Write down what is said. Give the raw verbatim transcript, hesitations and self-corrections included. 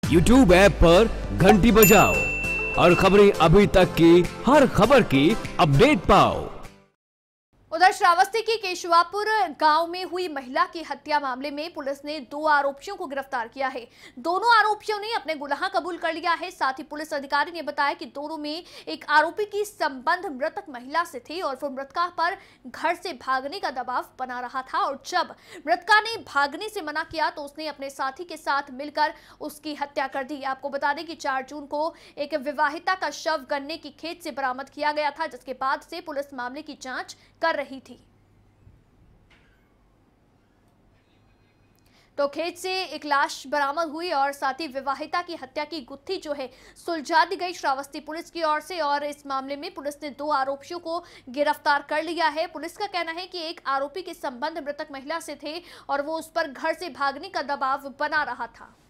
YouTube app पर घंटी बजाओ और खबरें अभी तक की हर खबर की अपडेट पाओ। उधर श्रावस्ती के केशवापुर गांव में हुई महिला की हत्या मामले में पुलिस ने दो आरोपियों को गिरफ्तार किया है। दोनों आरोपियों ने अपने गुनाह कबूल कर लिया है। साथ ही पुलिस अधिकारी ने बताया कि दोनों में एक आरोपी की संबंध मृतक महिला से थे और वो मृतका पर घर से भागने का दबाव बना रहा था और जब मृतका ने भागने से मना किया तो उसने अपने साथी के साथ मिलकर उसकी हत्या कर दी। आपको बता दें कि चार जून को एक विवाहिता का शव गन्ने की खेत से बरामद किया गया था, जिसके बाद से पुलिस मामले की जांच कर रही थी। तो खेत से एक लाश बरामद हुई और साथ ही विवाहिता की हत्या की गुत्थी जो है सुलझा दी गई श्रावस्ती पुलिस की ओर से और इस मामले में पुलिस ने दो आरोपियों को गिरफ्तार कर लिया है। पुलिस का कहना है कि एक आरोपी के संबंध मृतक महिला से थे और वो उस पर घर से भागने का दबाव बना रहा था।